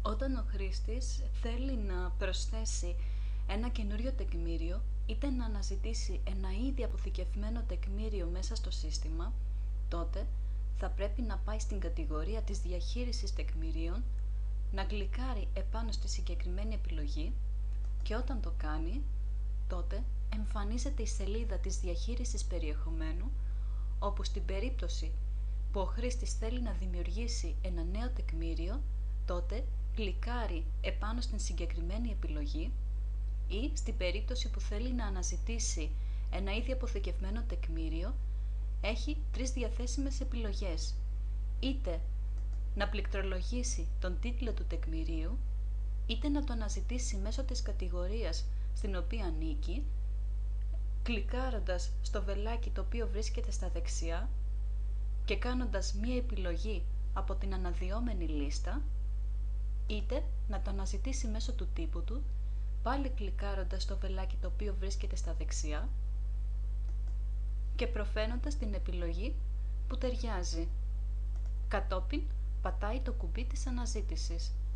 Όταν ο χρήστης θέλει να προσθέσει ένα καινούριο τεκμήριο, είτε να αναζητήσει ένα ήδη αποθηκευμένο τεκμήριο μέσα στο σύστημα, τότε θα πρέπει να πάει στην κατηγορία της διαχείρισης τεκμηρίων, να κλικάρει επάνω στη συγκεκριμένη επιλογή και όταν το κάνει, τότε εμφανίζεται η σελίδα της διαχείρισης περιεχομένου, όπου στην περίπτωση που ο χρήστης θέλει να δημιουργήσει ένα νέο τεκμήριο, τότε κλικάρει επάνω στην συγκεκριμένη επιλογή ή στην περίπτωση που θέλει να αναζητήσει ένα ήδη αποθηκευμένο τεκμήριο, έχει τρεις διαθέσιμες επιλογές. Είτε να πληκτρολογήσει τον τίτλο του τεκμηρίου, είτε να το αναζητήσει μέσω της κατηγορίας στην οποία ανήκει, κλικάροντας στο βελάκι το οποίο βρίσκεται στα δεξιά και κάνοντας μία επιλογή από την αναδυόμενη λίστα, είτε να το αναζητήσει μέσω του τύπου του, πάλι κλικάροντας στο βελάκι το οποίο βρίσκεται στα δεξιά και προφαίνοντας την επιλογή που ταιριάζει. Κατόπιν πατάει το κουμπί της αναζήτησης.